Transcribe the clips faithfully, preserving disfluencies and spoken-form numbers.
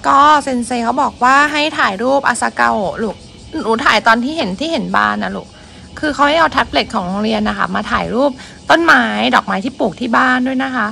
ก็เซนเซเขาบอกว่าให้ถ่ายรูปอาซาเกาโอะลูกหนูถ่ายตอนที่เห็นที่เห็นบ้านนะลูกคือเขาให้เอาแท็บเล็ตของโรงเรียนนะคะมาถ่ายรูปต้นไม้ดอกไม้ที่ปลูกที่บ้านด้วยนะคะ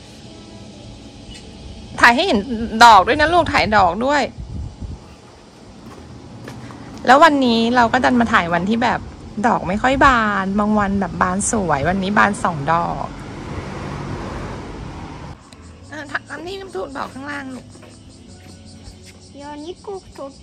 ถ่ายให้เห็นดอกด้วยนะลูกถ่ายดอกด้วยแล้ววันนี้เราก็ดันมาถ่ายวันที่แบบดอกไม่ค่อยบานบางวันแบบบานสวยวันนี้บานสองดอกอันนี้น้ำทุนดอกข้างล่างลูกいや、にこ取った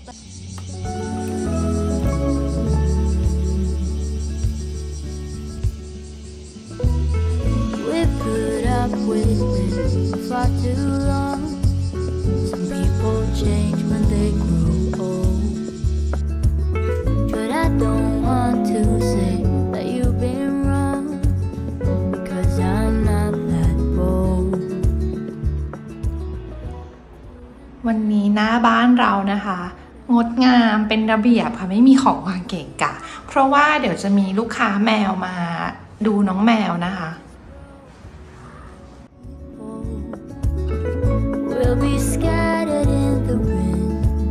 。We put up with it for too long. Some people change when they grow old. But I don't want to say that you've been wrong, because I'm not that bold. วันนี้หน้าบ้านเรานะคะงดงามเป็นระเบียบค่ะไม่มีของวางเกะกะเพราะว่าเดี๋ยวจะมีลูกค้าแมวมาดูน้องแมวนะคะ We'll be scattered in the wind.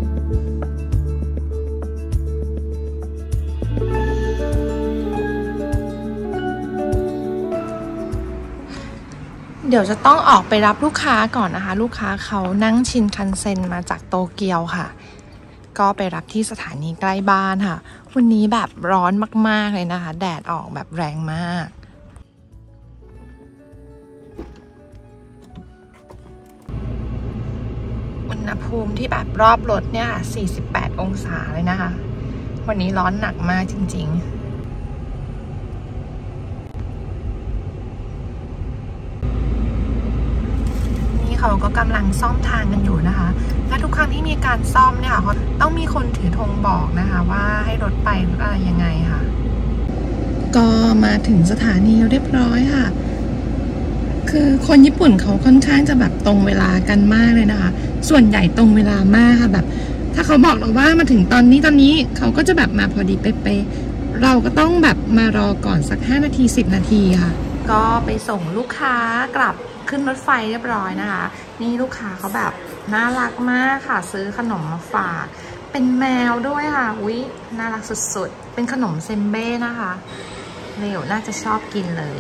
เดี๋ยวจะต้องออกไปรับลูกค้าก่อนนะคะลูกค้าเขานั่งชินคันเซ็นมาจากโตเกียวค่ะก็ไปรับที่สถานีใกล้บ้านค่ะวันนี้แบบร้อนมากๆเลยนะคะแดดออกแบบแรงมากอุณหภูมิที่แบบรอบรถเนี่ยสี่สิบแปดองศาเลยนะคะวันนี้ร้อนหนักมากจริงๆเขาก็กำลังซ่อมทางกันอยู่นะคะและทุกครั้งที่มีการซ่อมเนี่ยค่ะเขาต้องมีคนถือธงบอกนะคะว่าให้รถไปหรืออะไรยังไงค่ะก็มาถึงสถานีเรียบร้อยค่ะคือคนญี่ปุ่นเขาค่อนข้างจะแบบตรงเวลากันมากเลยนะคะส่วนใหญ่ตรงเวลามากค่ะแบบถ้าเขาบอกเราว่ามาถึงตอนนี้ตอนนี้เขาก็จะแบบมาพอดีเป๊ะๆเราก็ต้องแบบมารอก่อนสักห้านาทีสิบนาทีค่ะก็ไปส่งลูกค้ากลับขึ้นรถไฟเรียบร้อยนะคะนี่ลูกค้าเขาแบบน่ารักมากค่ะซื้อขนมมาฝากเป็นแมวด้วยค่ะอุ๊ยน่ารักสุดๆเป็นขนมเซมเบ้นะคะเร็วน่าจะชอบกินเลย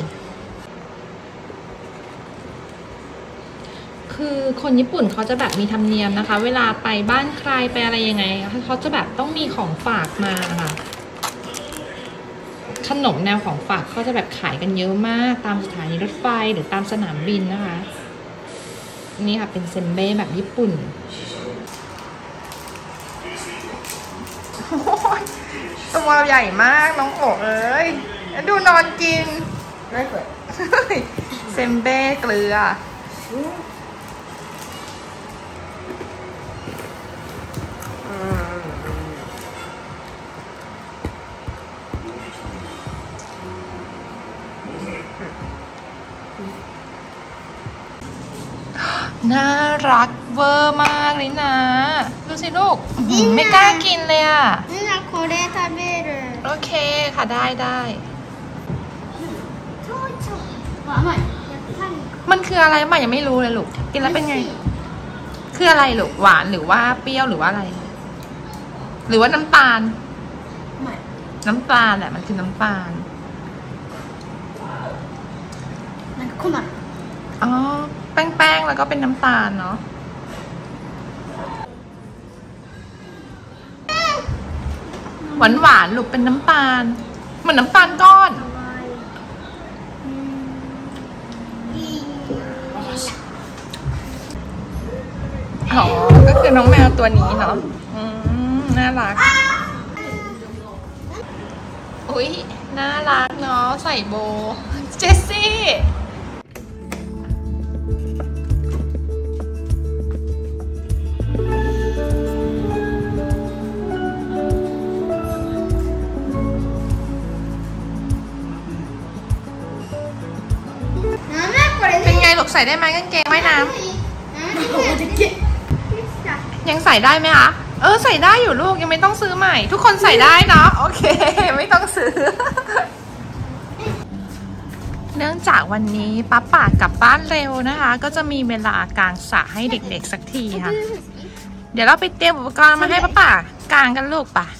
คือคนญี่ปุ่นเขาจะแบบมีธรรมเนียมนะคะเวลาไปบ้านใครไปอะไรยังไงเขาจะแบบต้องมีของฝากมาค่ะขนมแนวของฝากเขาจะแบบขายกันเยอะมากตามสถานีรถไฟหรือตามสนามบินนะคะนี่ค่ะเป็นเซมเบ้แบบญี่ปุ่นตัวใหญ่มากน้องโอ๋เอ้ยดูนอนกินเซมเบ้เกลือน่ารักเวอร์มากเลยนะดูสิลูกไม่กล้ากินเลยอ่ะโอเคค่ะได้ได้มันคืออะไรมายังไม่รู้เลยลูกกินแล้วเป็นไงคืออะไรลูกหวานหรือว่าเปรี้ยวหรือว่าอะไรหรือว่าน้ำตาลน้ำตาลแหละมันคือน้ำตาลอ๋อแป้งๆแล้วก็เป็นน้ำตาลเนาะหวานหวานลูกเป็นน้ำตาลเหมือนน้ำตาลก้อนอ๋อก็คือน้องแมวตัวนี้เนาะอืมน่ารักอุ๊ยน่ารักเนาะใส่โบเจสซี่ใส่ได้ไหมกางเกงว่ายน้ำยังใส่ได้ไหมคะเออใส่ได้อยู่ลูกยังไม่ต้องซื้อใหม่ทุกคนใส่ได้เนาะโอเคไม่ต้องซื้อเนื่องจากวันนี้ป๊าป๋ากลับบ้านเร็วนะคะก็จะมีเวลากางสระให้เด็กๆสักทีค่ะเดี๋ยวเราไปเตรียมอุปกรณ์มาให้ป้าป่ากางกันลูกป่ะ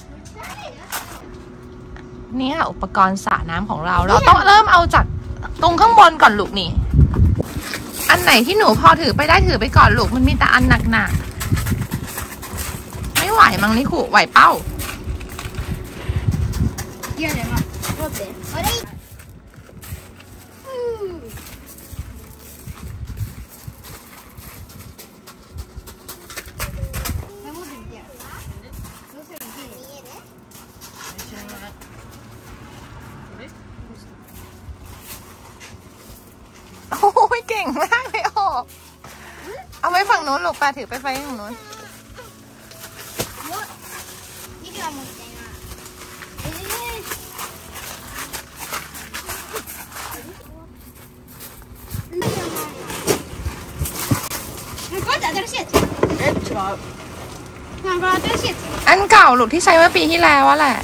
นี่ค่ะอุปกรณ์สระน้ำของเรา เราต้องเริ่มเอาจากตรงข้างบนก่อนลูกนี่อันไหนที่หนูพอถือไปได้ถือไปก่อนลูกมันมีแต่อันหนักๆไม่ไหวมั้งลิคุไหวเป้าいやでも待ってあれโอ้ยเก่งมากเลยโอ้เอาไว้ฝั่งโน้นลูกปลาถือไปไฟฝั่งโน้นอันเก่าลูกที่ใช้เมื่อปีที่แล้วอะแหละ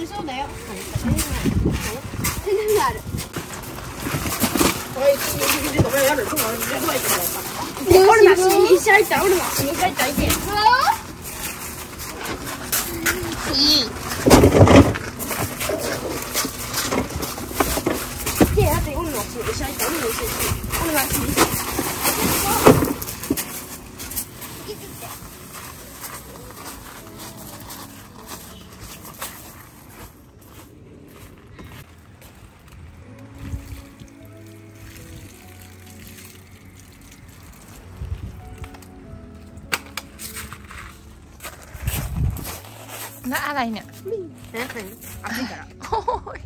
แล้วอะไรเนี่ยโอ้ย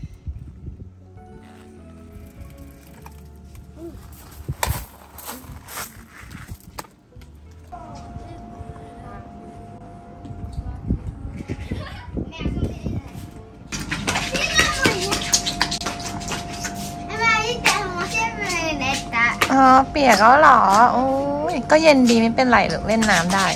อ๋อเปียกแล้วเหรอโอ้ยก็เย็นดีไม่เป็นไรหรอกเล่นน้ำได้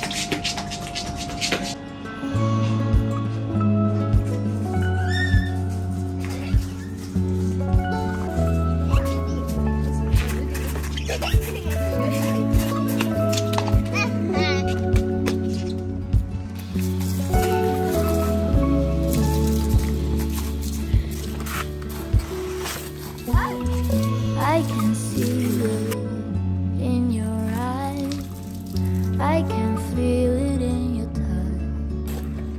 I can see it in your eyes. I can feel it in your touch.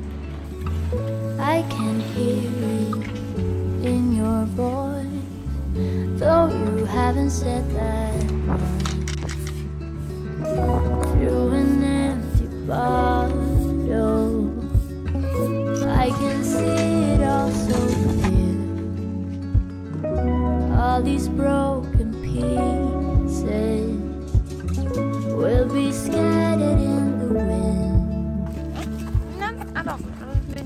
I can hear it in your voice, though you haven't said that much. Through an empty bottle, I can see it all so clear. All these broken pieces will be scattered in the wind. นั่นอ่ะดอกเป็น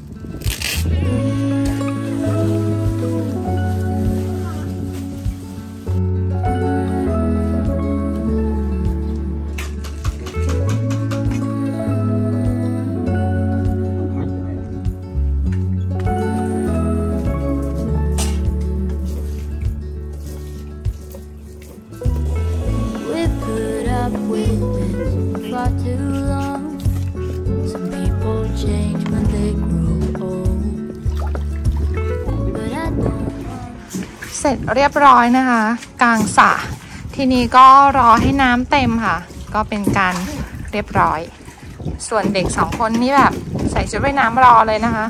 far too long. Some people change when they grow old, but I don't. เสร็จเรียบร้อยนะคะกลางสระทีนี้ก็รอให้น้ำเต็มค่ะก็เป็นการเรียบร้อยส่วนเด็กสองคนนี่แบบใส่ชุดว่ายน้ำรอเลยนะคะ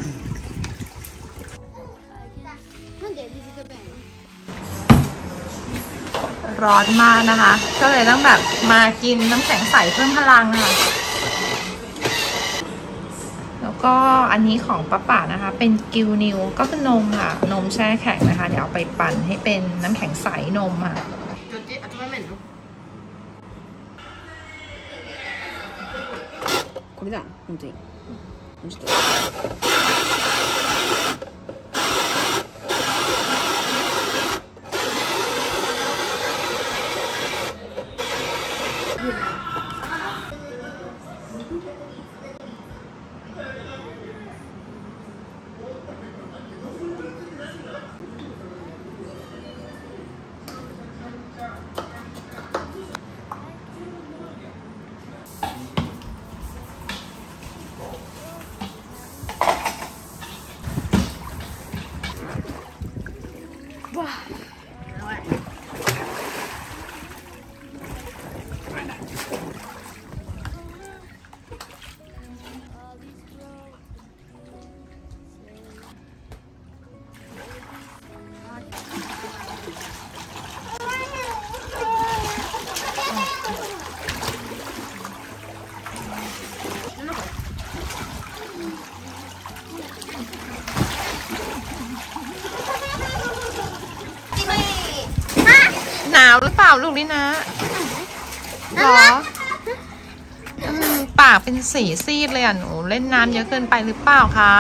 ร้อนมากนะคะก็เลยต้องแบบมากินน้ำแข็งใสเพิ่มพลังค่ะแล้วก็อันนี้ของป้าป่านะคะเป็นกิวนิวก็คือนมค่ะนมแช่แข็งนะคะเดี๋ยวเอาไปปั่นให้เป็นน้ำแข็งใสนมค่ะこれだ本当にもうちょっとหนาวหรือเปล่าลูกลินะหรอปากเป็นสีซีดเลยอ่ะหนูเล่นน้ำเยอะเกินไปหรือเปล่าคะ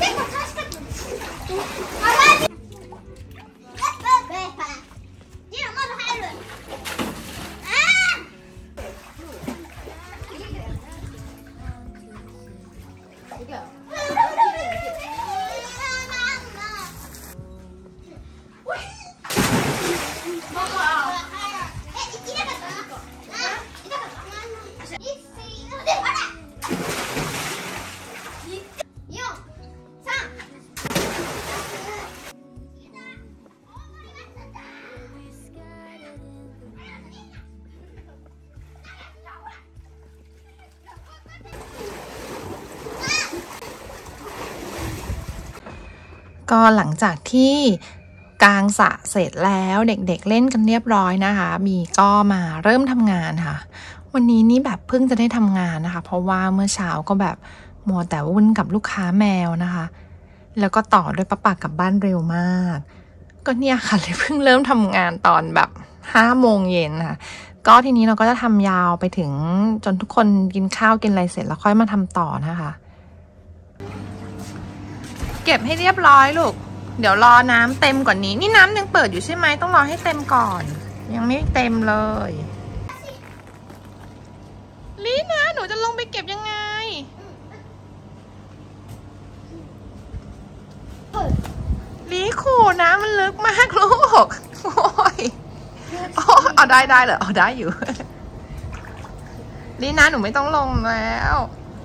ก็หลังจากที่กางสระเสร็จแล้วเด็กๆ เ, เล่นกันเรียบร้อยนะคะมีก็มาเริ่มทำงานค่ะวันนี้นี่แบบเพิ่งจะได้ทำงานนะคะเพราะว่าเมื่อเช้าก็แบบมัวแต่วุ่นกับลูกค้าแมวนะคะแล้วก็ต่อด้วยป้าปากกลับบ้านเร็วมากก็เนี่ยค่ะเลยเพิ่งเริ่มทำงานตอนแบบห้าโมงเย็นค่ะก็ทีนี้เราก็จะทำยาวไปถึงจนทุกคนกินข้าวกินอะไรเสร็จแล้วค่อยมาทำต่อนะคะเก็บให้เรียบร้อยลูกเดี๋ยวรอน้ำเต็มกว่านี้นี่น้ำยังเปิดอยู่ใช่ไหมต้องรอให้เต็มก่อนยังไม่เต็มเลยลีนะหนูจะลงไปเก็บยังไงลีขู่น้ำมันลึกมากลูกโอ้ยอ๋อเอาได้ได้เหรอเอาได้อยู่ลีนะหนูไม่ต้องลงแล้ว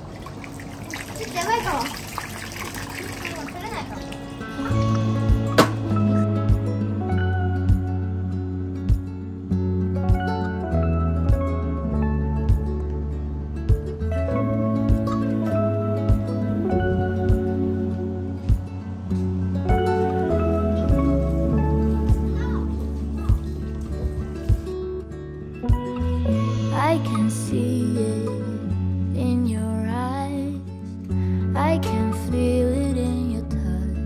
I can see it in your eyes. I can feel it in your touch.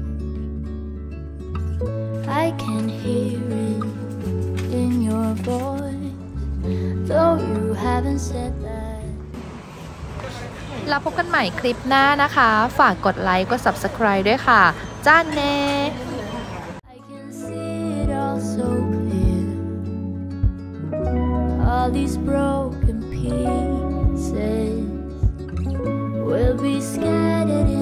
I can hear it in your voice, though you haven't said that. แล้วพบกันใหม่คลิปหน้านะคะฝากกดไลค์กด ซับสไครบ์ ด้วยค่ะจ้านเน่ I can see it all so clear. All these broken pieces will be scattered